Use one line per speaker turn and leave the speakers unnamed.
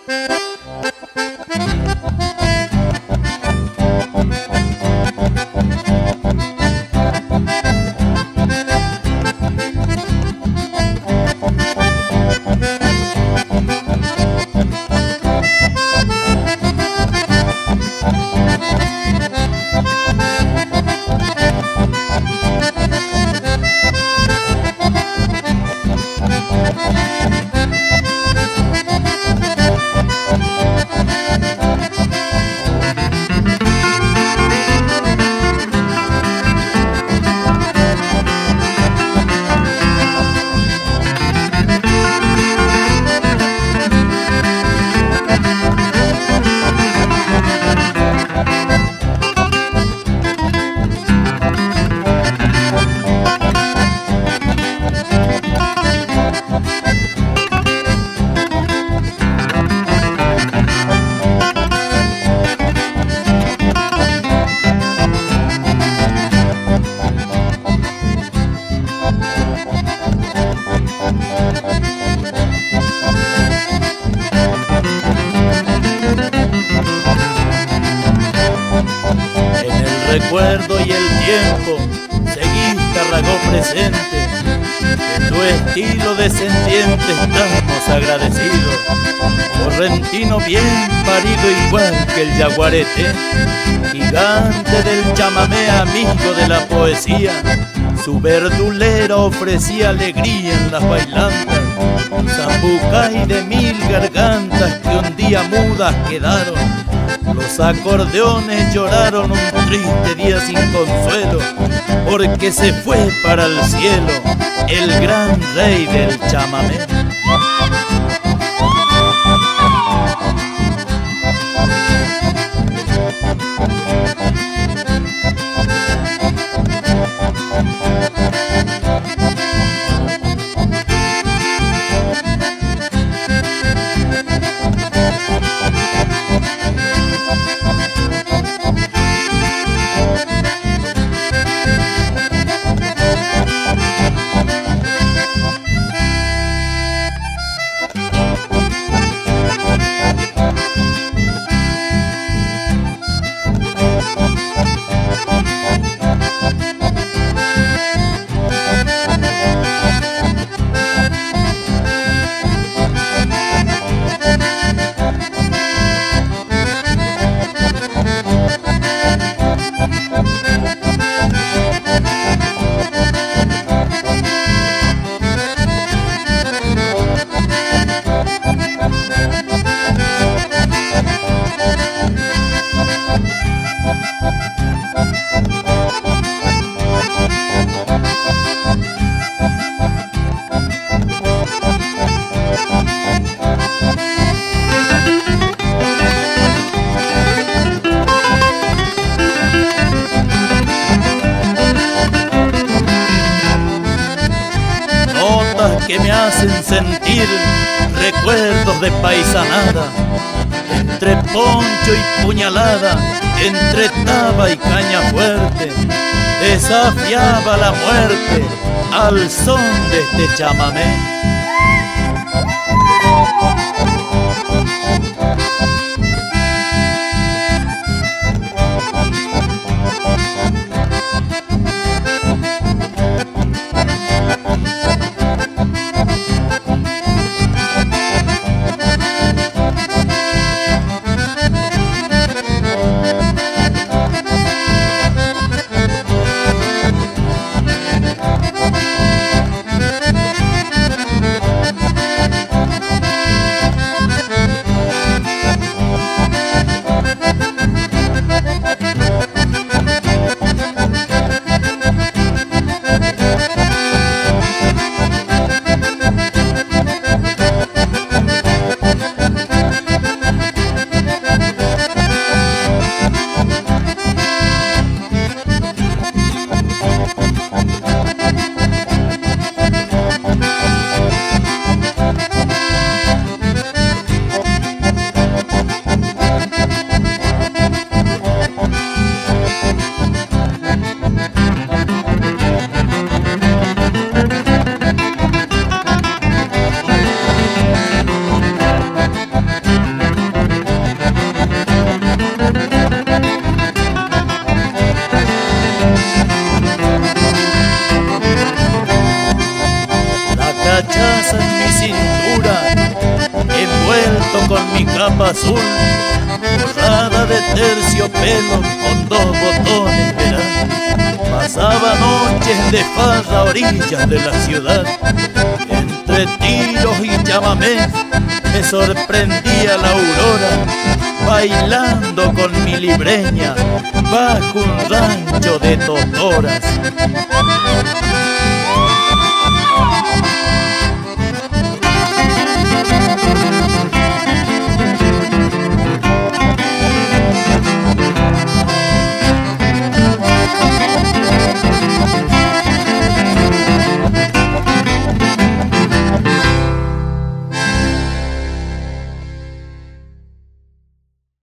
recuerdo y el tiempo seguiste Arragó presente. De tu estilo descendiente estamos agradecidos. Correntino bien parido igual que el yaguarete, gigante del chamamé, amigo de la poesía. Su verdulera ofrecía alegría en las bailantas, zambucay de mil gargantas que un día mudas quedaron. Los acordeones lloraron un triste día sin consuelo, porque se fue para el cielo el gran rey del chamamé. Que me hacen sentir recuerdos de paisanada, entre poncho y puñalada, entre taba y caña fuerte, desafiaba la muerte al son de este chamamé. capa azul, borrada de terciopelo con 2 botones, verás. Pasaba noches de farra a orillas de la ciudad, entre tiros y chamamés me sorprendía la aurora, bailando con mi libreña bajo un rancho de totoras.